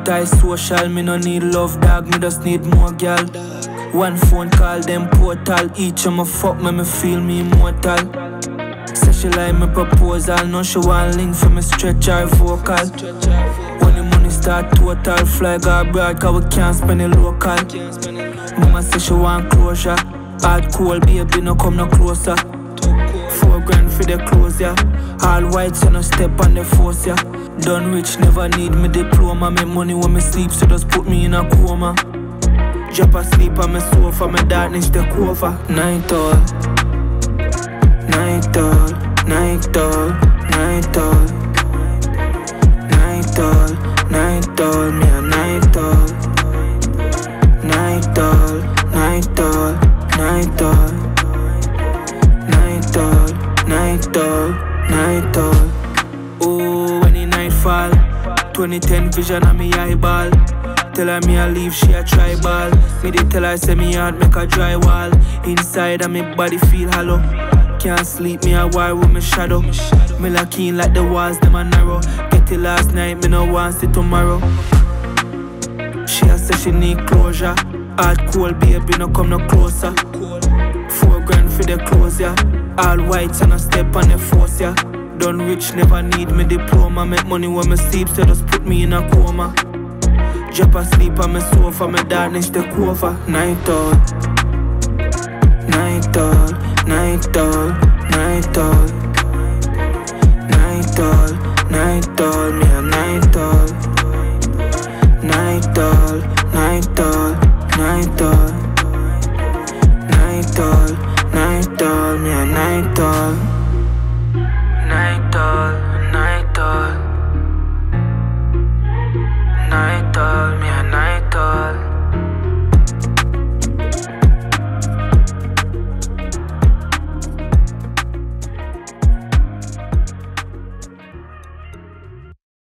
Anti-social, me no need love dog, me just need more girl. One phone call, them portal. Each of my fuck me feel me immortal. Say she like my proposal, no she want link for me stretch her vocal. When the money start total, fly go abroad cause we can't spend it local. Mama say she want closure. Hard cold baby no come no closer. 4 grand for the clothes, yeah. All white so no step on the force, yeah. Done rich, never need me diploma. Make money when me sleep, so just put me in a coma. Drop asleep on my sofa, my darkness take over. Night all, night all, night all, night all, night all, night all, me a night all, night all, night all, night all, night all, night all, night all. Oh, when the night fall, 2010 vision on me eyeball. Tell her me I leave, she a tribal. Me dey tell her say me heart make a drywall. Inside of me body feel hollow. Can't sleep, me a war with me shadow. Me lock in like the walls, them a narrow. Get it last night, me no want see tomorrow. She a say she need closure. Hard cold baby, no come no closer. 4 grand for the clothes, yeah. All white and a step on the force, yeah. Done rich, never need me diploma. Make money when me sleep, so just put me in a coma. Drop asleep on my sofa, my darkness take over. Night all, night all, night all, night all.